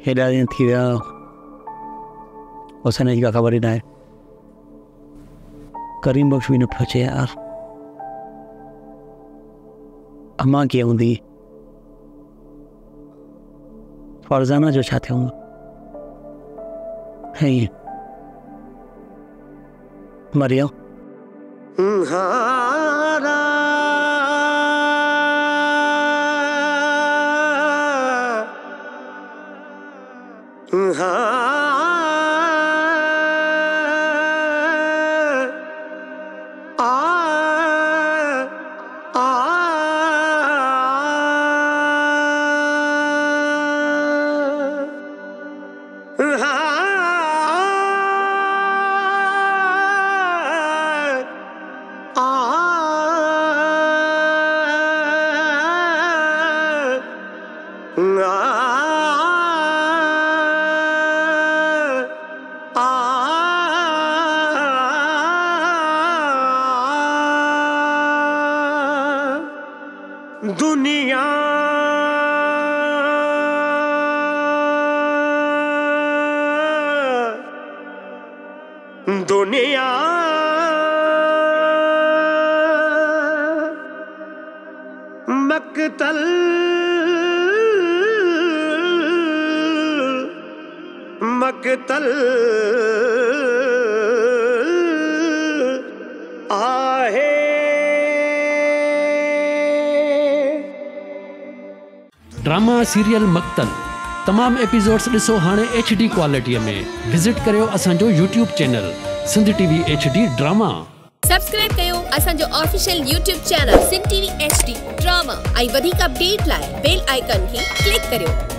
हेॾा ॾींहं थी विया हुसैन जी का ख़बर ई न आहे। करीम बख्श भी न पियो अचे यार। अम्मा कीअं हूंदी? फरज़ाना जो छा थियो हूंदो? है मरियम दुनिया दुनिया मक्तल मक्तल आहे। ड्रामा सीरियल मक्तल तमाम एपिसोड्स ॾिसो हाणे HD क्वालिटीअ में। विजिट करियो असांजो YouTube channel Sindh TV HD drama. Subscribe कयो असांजो official YouTube channel Sindh TV HD drama. ऐं वधीक अपडेट लाइ बेल आइकन खे क्लिक करियो।